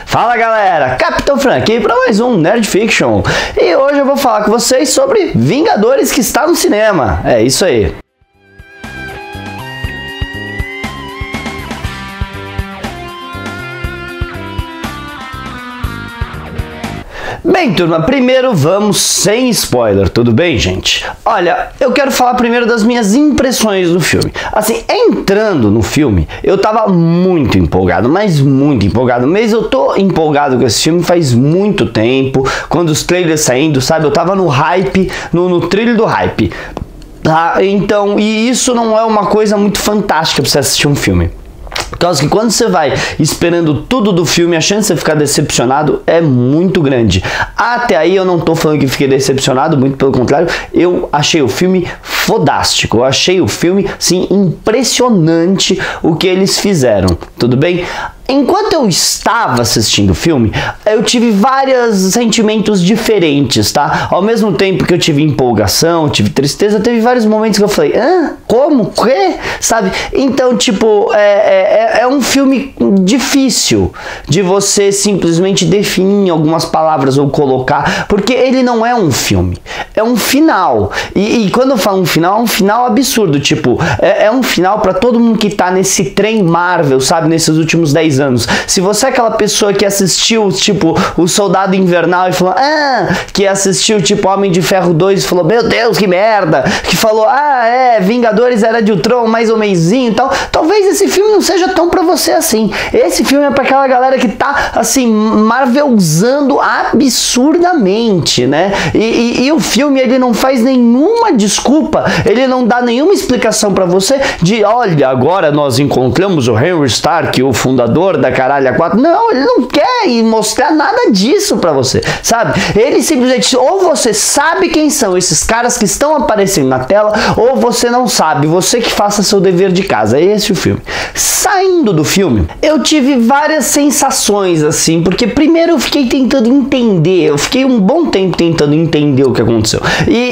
Fala galera, Capitão Frank aqui para mais um Nerd Fiction. E hoje eu vou falar com vocês sobre Vingadores que está no cinema. É isso aí. Bem, turma, primeiro vamos sem spoiler, tudo bem, gente? Olha, eu quero falar primeiro das minhas impressões do filme. Assim, entrando no filme, eu tava muito empolgado, mas muito empolgado. Mas eu tô empolgado com esse filme faz muito tempo, quando os trailers saindo, sabe? Eu tava no hype, no trilho do hype. Então, e isso não é uma coisa muito fantástica pra você assistir um filme. Por causa que quando você vai esperando tudo do filme, a chance de você ficar decepcionado é muito grande. Até aí eu não tô falando que fiquei decepcionado, muito pelo contrário, eu achei o filme fodástico. Eu achei o filme, sim, impressionante o que eles fizeram, tudo bem? Enquanto eu estava assistindo o filme, eu tive vários sentimentos diferentes, tá? Ao mesmo tempo que eu tive empolgação, tive tristeza, teve vários momentos que eu falei, como? Quê? Sabe? Então, tipo, é um filme difícil de você simplesmente definir em algumas palavras ou colocar, porque ele não é um filme, é um final. E quando eu falo um final, é um final absurdo, tipo, é um final pra todo mundo que tá nesse trem Marvel, sabe? Nesses últimos 10 anos. Se você é aquela pessoa que assistiu, tipo, o Soldado Invernal e falou, que assistiu, tipo, Homem de Ferro 2 e falou, meu Deus, que merda, que falou, Vingadores Era de Ultron, mais ou meizinho e tal, talvez esse filme não seja tão pra você assim. Esse filme é pra aquela galera que tá, assim, marvelzando absurdamente, né? E o filme, ele não faz nenhuma desculpa, ele não dá nenhuma explicação pra você de, olha, agora nós encontramos o Henry Stark, o fundador da Caralho 4. Não, ele não quer mostrar nada disso pra você, sabe? Ele simplesmente, ou você sabe quem são esses caras que estão aparecendo na tela, ou você não sabe, você que faça seu dever de casa. É esse o filme. Saindo do filme, eu tive várias sensações, assim, porque primeiro eu fiquei tentando entender, eu fiquei um bom tempo tentando entender o que aconteceu.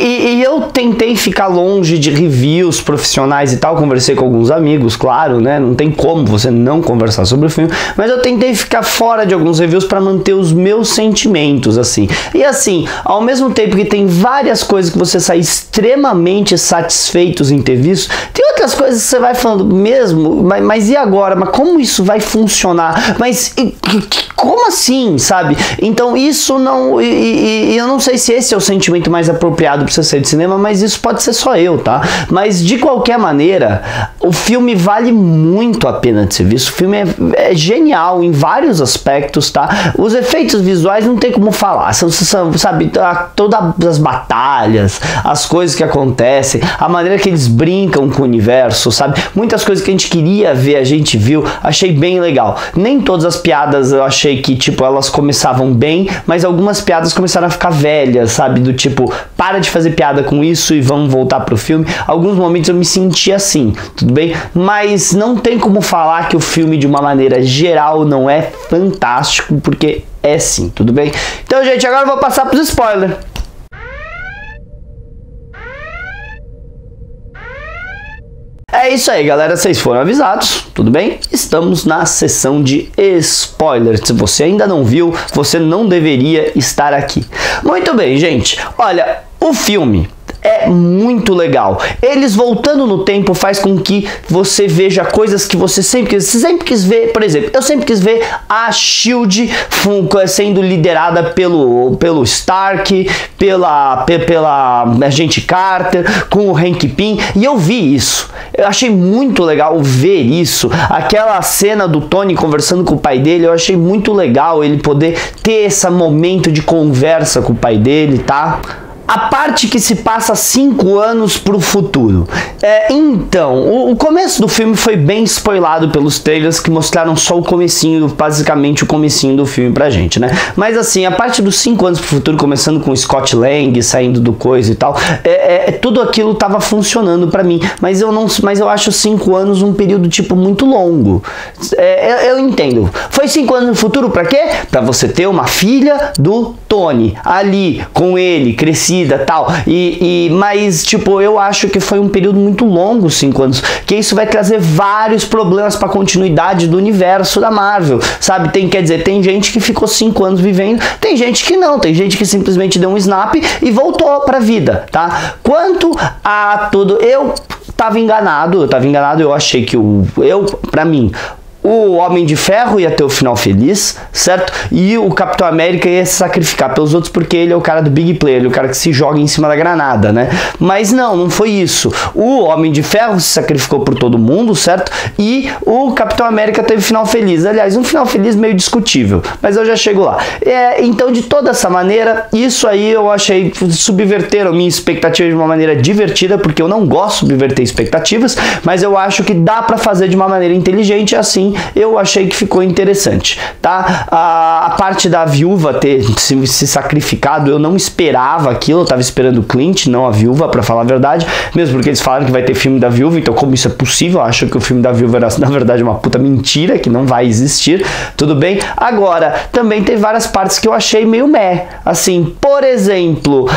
E eu tentei ficar longe de reviews profissionais e tal, conversei com alguns amigos, claro, né? Não tem como você não conversar sobre o filme, mas eu tentei ficar fora de alguns reviews para manter os meus sentimentos, assim. E assim, ao mesmo tempo que tem várias coisas que você sai extremamente satisfeitos em ter visto, tem outras coisas que você vai falando mesmo, mas e agora? Mas como isso vai funcionar? Mas como assim, sabe? Então isso não... E eu não sei se esse é o sentimento mais apropriado para você sair de cinema, mas isso pode ser só eu, tá? Mas de qualquer maneira, o filme vale muito a pena de ser visto. O filme é genial em vários aspectos, tá? Os efeitos visuais não tem como falar, sabe, todas as batalhas, as coisas que acontecem, a maneira que eles brincam com o universo, sabe? Muitas coisas que a gente queria ver, a gente viu, achei bem legal. Nem todas as piadas eu achei que, tipo, elas começavam bem, mas algumas piadas começaram a ficar velhas, sabe? Do tipo, para de fazer piada com isso e vamos voltar pro filme. Alguns momentos eu me senti assim, tudo bem? Mas não tem como falar que o filme, de uma maneira geral, não é fantástico, porque é sim, tudo bem? Então, gente, agora eu vou passar pros spoilers. É isso aí, galera, vocês foram avisados, tudo bem? Estamos na sessão de spoilers. Se você ainda não viu, você não deveria estar aqui. Muito bem, gente, olha, o filme é muito legal. Eles voltando no tempo faz com que você veja coisas que você sempre quis ver. Por exemplo, eu sempre quis ver a SHIELD sendo liderada pelo Stark, pela Agente Carter, com o Hank Pym, e eu vi isso. Eu achei muito legal ver isso. Aquela cena do Tony conversando com o pai dele, eu achei muito legal ele poder ter esse momento de conversa com o pai dele, tá? A parte que se passa 5 anos pro futuro. Então, o começo do filme foi bem spoilado pelos trailers que mostraram só o comecinho, basicamente o comecinho do filme pra gente, né? Mas assim, a parte dos 5 anos pro futuro, começando com o Scott Lang saindo do coisa e tal, tudo aquilo tava funcionando pra mim, mas eu acho 5 anos um período tipo muito longo. Eu entendo. Foi 5 anos no futuro pra quê? Pra você ter uma filha do Tony ali com ele, crescida vida, tal. Mas, tipo, eu acho que foi um período muito longo, 5 anos, que isso vai trazer vários problemas pra continuidade do universo da Marvel, sabe? Quer dizer, tem gente que ficou 5 anos vivendo, tem gente que não, tem gente que simplesmente deu um snap e voltou pra vida, tá? Quanto a tudo, eu tava enganado, eu achei que pra mim, o Homem de Ferro ia ter o final feliz, certo? E o Capitão América ia se sacrificar pelos outros porque ele é o cara do big player, ele é o cara que se joga em cima da granada, né? Mas não foi isso. O Homem de Ferro se sacrificou por todo mundo, certo? E o Capitão América teve final feliz. Aliás, um final feliz meio discutível, mas eu já chego lá. Então, de toda essa maneira, isso aí eu achei, subverteram minha expectativa de uma maneira divertida, porque eu não gosto de subverter expectativas, mas eu acho que dá pra fazer de uma maneira inteligente, assim eu achei que ficou interessante, tá? A parte da viúva ter se sacrificado, eu não esperava aquilo, eu tava esperando o Clint, não a viúva, pra falar a verdade, mesmo porque eles falaram que vai ter filme da viúva, então como isso é possível? Eu acho que o filme da viúva era, na verdade, uma puta mentira, que não vai existir, tudo bem? Agora, também tem várias partes que eu achei meio meh, assim, por exemplo,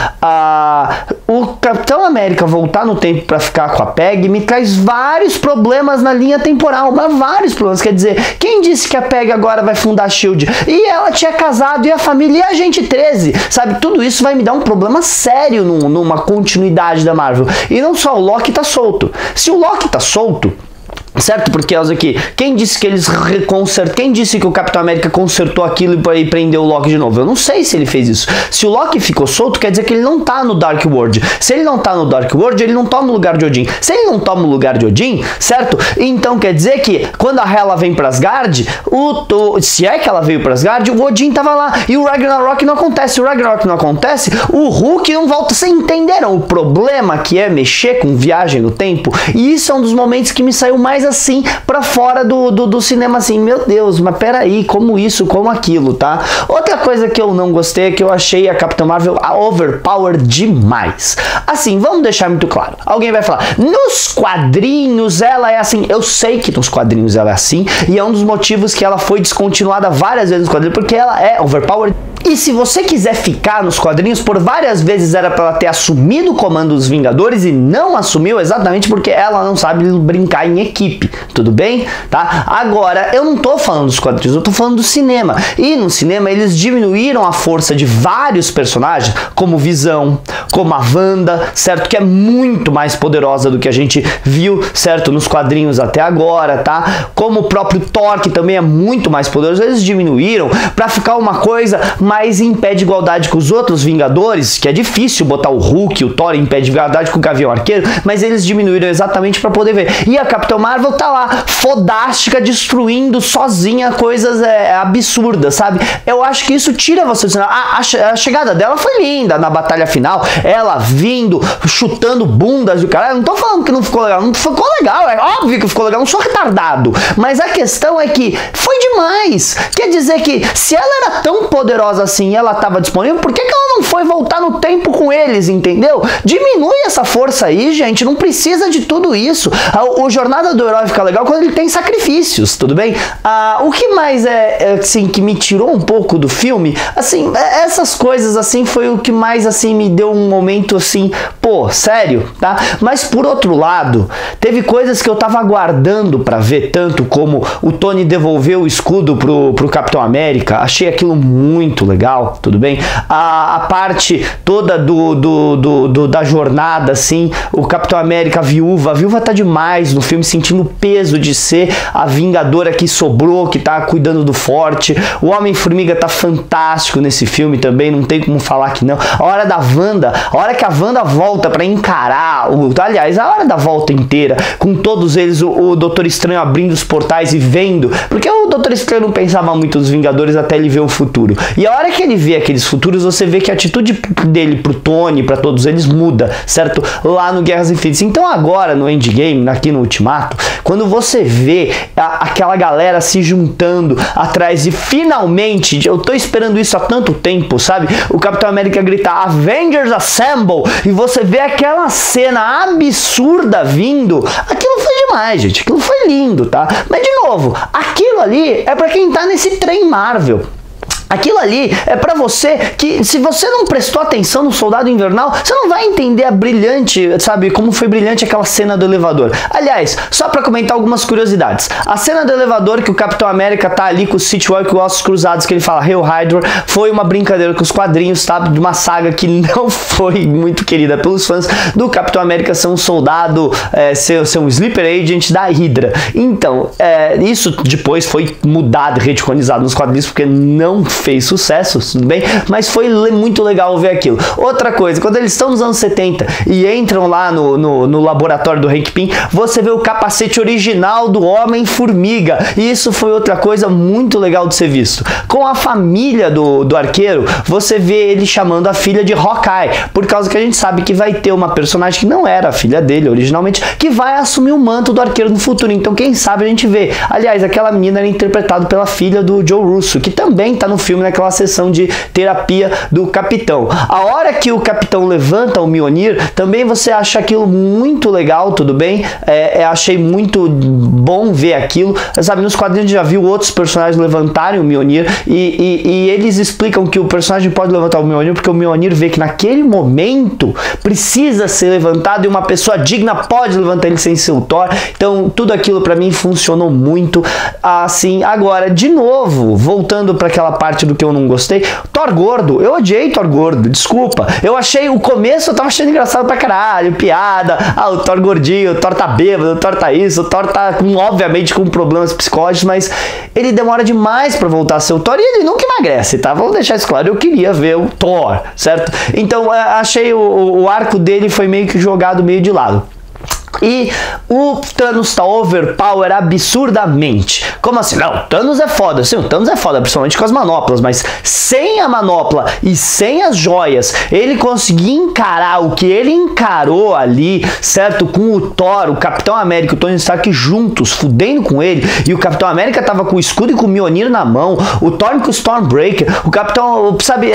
o Capitão América voltar no tempo pra ficar com a Peggy me traz vários problemas na linha temporal, mas vários problemas. Quer dizer, quem disse que a Peggy agora vai fundar a SHIELD? E ela tinha casado, e a família, e a Agente 13, sabe? Tudo isso vai me dar um problema sério numa continuidade da Marvel. E não só, o Loki tá solto. Se o Loki tá solto, certo? Porque aqui, quem disse que eles quem disse que o Capitão América consertou aquilo e prendeu o Loki de novo? Eu não sei se ele fez isso. Se o Loki ficou solto, quer dizer que ele não tá no Dark World. Se ele não tá no Dark World, ele não toma o lugar de Odin. Se ele não toma o lugar de Odin, certo? Então quer dizer que quando a Hela vem pra Asgard, se é que ela veio pra Asgard, o Odin tava lá e o Ragnarok não acontece. Se o Ragnarok não acontece, o Hulk não volta. Vocês entenderam o problema que é mexer com viagem no tempo? E isso é um dos momentos que me saiu mais assim pra fora do cinema, assim, meu Deus, mas peraí, como isso, como aquilo, tá? Outra coisa que eu não gostei é que eu achei a Capitã Marvel overpowered demais. Assim, vamos deixar muito claro. Alguém vai falar, nos quadrinhos ela é assim. Eu sei que nos quadrinhos ela é assim, e é um dos motivos que ela foi descontinuada várias vezes nos quadrinhos, porque ela é overpowered. E se você quiser ficar nos quadrinhos, por várias vezes era pra ela ter assumido o comando dos Vingadores e não assumiu, exatamente porque ela não sabe brincar em equipe, tudo bem? Tá? Agora, eu não tô falando dos quadrinhos, eu tô falando do cinema. E no cinema eles diminuíram a força de vários personagens, como Visão, como a Wanda, certo? Que é muito mais poderosa do que a gente viu, certo? Nos quadrinhos até agora, tá? Como o próprio Thor, que também é muito mais poderoso, eles diminuíram pra ficar uma coisa mais em pé de igualdade com os outros Vingadores, que é difícil botar o Hulk, o Thor em pé de igualdade com o Gavião Arqueiro, mas eles diminuíram exatamente para poder ver. E a Capitã Marvel tá lá, fodástica, destruindo sozinha coisas absurdas, sabe? Eu acho que isso tira você do cinema. A chegada dela foi linda na batalha final, ela vindo, chutando bundas do cara. Eu não tô falando que não ficou legal, não ficou legal, é óbvio que ficou legal, não sou retardado, mas a questão é que foi demais. Quer dizer que se ela era tão poderosa assim, ela estava disponível, por que ela não foi voltar no tempo com eles, entendeu? Diminui essa força aí, gente, não precisa de tudo isso. O Jornada do Herói fica legal quando ele tem sacrifícios, tudo bem? O que mais assim, que me tirou um pouco do filme, assim, essas coisas, assim, foi o que mais, assim, me deu um momento, assim, pô, sério, tá? Mas, por outro lado, teve coisas que eu tava aguardando pra ver, tanto como o Tony devolveu o escudo pro Capitão América, achei aquilo muito legal, tudo bem? A parte toda da jornada, assim, o Capitão América, a viúva tá demais no filme, sentindo o peso de ser a vingadora que sobrou, que tá cuidando do forte. O Homem-Formiga tá fantástico nesse filme também, não tem como falar que não. A hora da Wanda, a hora que a Wanda volta pra encarar, aliás, a hora da volta inteira, com todos eles, o Doutor Estranho abrindo os portais e vendo, porque o Doutor Estranho não pensava muito nos Vingadores até ele ver o futuro. E a hora que ele vê aqueles futuros, você vê que a atitude dele pro Tony, pra todos eles, muda, certo? Lá no Guerras Infinitas. Então agora, no Endgame, aqui no Ultimato, quando você vê aquela galera se juntando atrás e finalmente, eu tô esperando isso há tanto tempo, sabe? O Capitão América grita Avengers Assemble e você vê aquela cena absurda vindo, aquilo foi demais, gente, aquilo foi lindo, tá? Mas de novo, aquilo ali é pra quem tá nesse trem Marvel. Aquilo ali é pra você que, se você não prestou atenção no Soldado Invernal, você não vai entender a brilhante, sabe, como foi brilhante aquela cena do elevador. Aliás, só pra comentar algumas curiosidades. A cena do elevador que o Capitão América tá ali com o City-War com os ossos cruzados, que ele fala Hail Hydra, foi uma brincadeira com os quadrinhos, tá? De uma saga que não foi muito querida pelos fãs do Capitão América ser um soldado, ser um sleeper agent da Hydra. Então, isso depois foi mudado, reticonizado nos quadrinhos, porque não fez sucesso, tudo bem? Mas foi muito legal ver aquilo. Outra coisa, quando eles estão nos anos 70 e entram lá no laboratório do Hank Pym, você vê o capacete original do Homem-Formiga. E isso foi outra coisa muito legal de ser visto. Com a família do arqueiro, você vê ele chamando a filha de Hawkeye, por causa que a gente sabe que vai ter uma personagem que não era a filha dele originalmente, que vai assumir o manto do arqueiro no futuro. Então quem sabe a gente vê. Aliás, aquela menina era interpretada pela filha do Joe Russo, que também tá no filme naquela sessão de terapia do Capitão. A hora que o Capitão levanta o Mjolnir, também você acha aquilo muito legal, tudo bem? Achei muito bom ver aquilo. Sabe, nos quadrinhos a gente já viu outros personagens levantarem o Mjolnir e eles explicam que o personagem pode levantar o Mjolnir porque o Mjolnir vê que naquele momento precisa ser levantado e uma pessoa digna pode levantar ele sem ser o Thor. Então tudo aquilo pra mim funcionou muito assim. Agora, de novo, voltando para aquela parte do que eu não gostei, Thor gordo, eu odiei Thor gordo, desculpa, eu achei, o começo eu tava achando engraçado pra caralho, piada, o Thor gordinho, o Thor tá bêbado, o Thor tá isso, o Thor tá obviamente com problemas psicológicos, mas ele demora demais pra voltar a ser o Thor e ele nunca emagrece, tá? Vamos deixar isso claro, eu queria ver o Thor, certo? Então achei o arco dele foi meio que jogado meio de lado. E o Thanos tá overpower absurdamente. Como assim? Não, o Thanos é foda. Sim, o Thanos é foda, principalmente com as manoplas. Mas sem a manopla e sem as joias, ele conseguir encarar o que ele encarou ali, certo? Com o Thor, o Capitão América e o Tony Stark juntos, fudendo com ele. E o Capitão América tava com o escudo e com o Mjolnir na mão. O Thor com o Stormbreaker. O Capitão, sabe,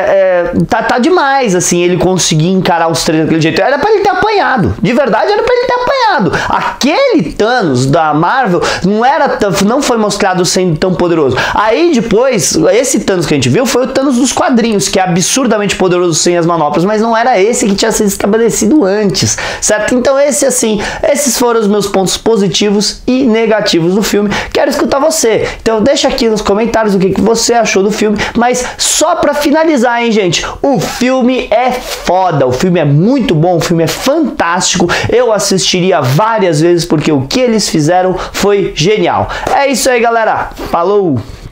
tá demais, assim, ele conseguir encarar os três daquele jeito. Era pra ele ter apanhado. De verdade, era pra ele ter apanhado. Aquele Thanos da Marvel não foi mostrado sendo tão poderoso. Aí depois, esse Thanos que a gente viu foi o Thanos dos quadrinhos, que é absurdamente poderoso sem as manoplas, mas não era esse que tinha sido estabelecido antes, certo? Então esses foram os meus pontos positivos e negativos do filme. Quero escutar você. Então deixa aqui nos comentários o que você achou do filme, mas só pra finalizar, hein, gente, o filme é foda, o filme é muito bom, o filme é fantástico, eu assistiria várias vezes porque o que eles fizeram foi genial. É isso aí, galera. Falou!